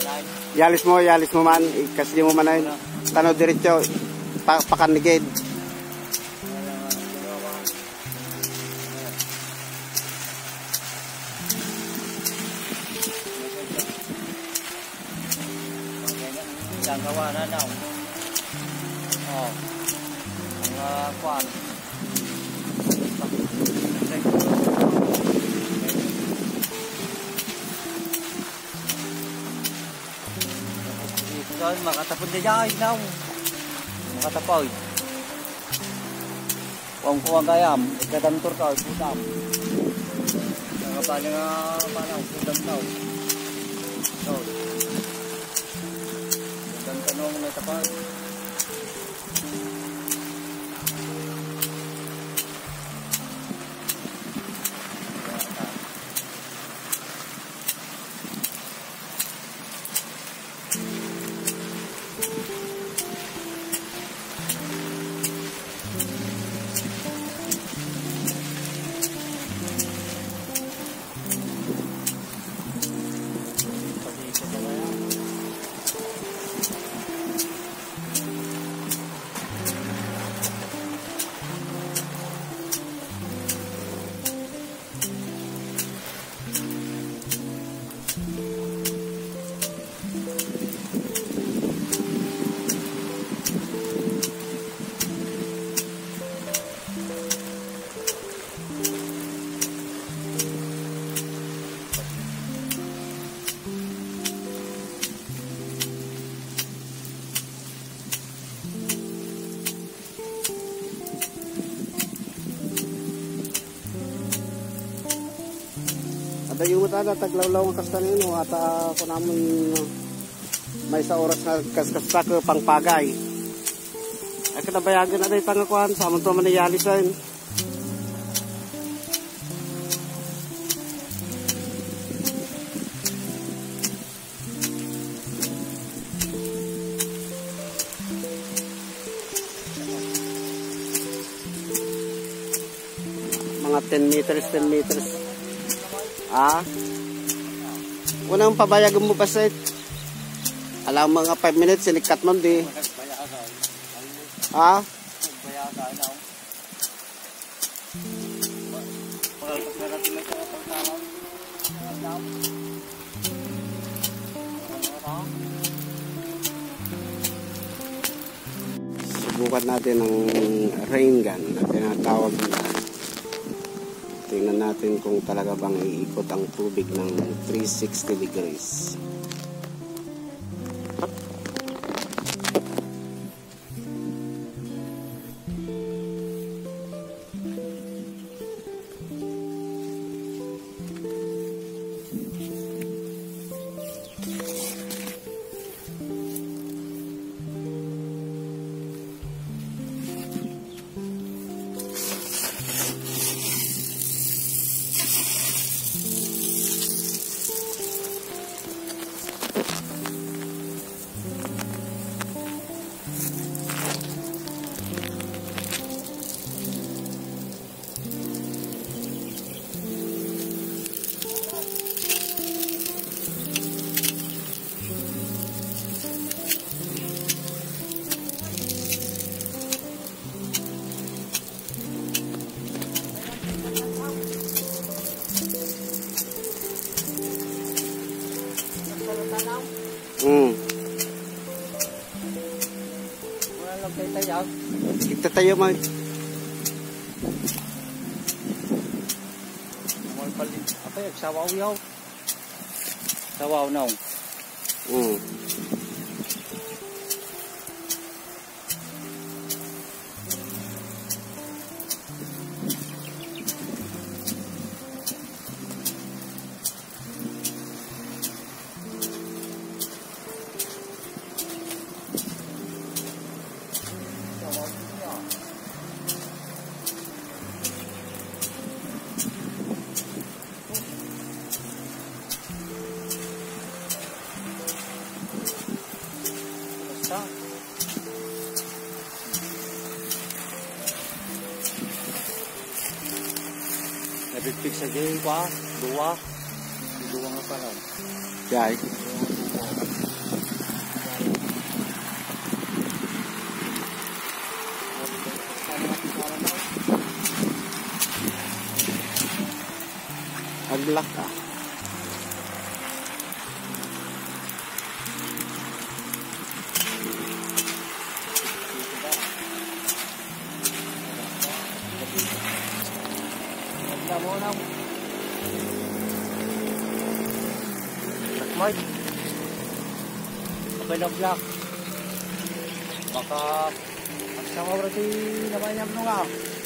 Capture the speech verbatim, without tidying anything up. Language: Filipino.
Yalis mo, yalis mo man. Kasi mo man ay tanaw diretso. Pa pakanigid. Yang kawan na oh ang kuan ito makatapon na dyan now makatapoy kung kuwang kayam ikatantor ka putam nakapaling nga panaw putam tao so dan tanong na tapat ada yung mata taglawlaw ang kastanin no at uh, kung namin uh, may sa oras na kaskasta ke pangpagay ay kinabayagan na day tangakuan sa amon to manayalisan mga ten meters ten meters. Ah, unang pabayagan mo pa sa alam mga five minutes sinikat mo di. Ah, subukan natin ang rain gun na tinatawag nila. Tingnan natin kung talaga bang iikot ang tubig ng three sixty degrees. Hmm. Wala lang tayo. Kita tayo mag. Mal palit. Apa ya sawaw yaw. Sawaw naw. Hmm. Nabigpig sa gay kwa, duwa, duwa nga pa lang. Jai. black ah. Ganda mo na. Black mark. Okay na black. Baka sama berarti namanya ano nga.